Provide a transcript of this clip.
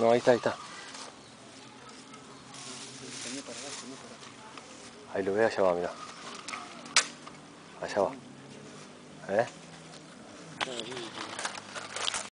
No, ahí está, ahí está. Ahí lo ve, allá va, mirá. Allá va.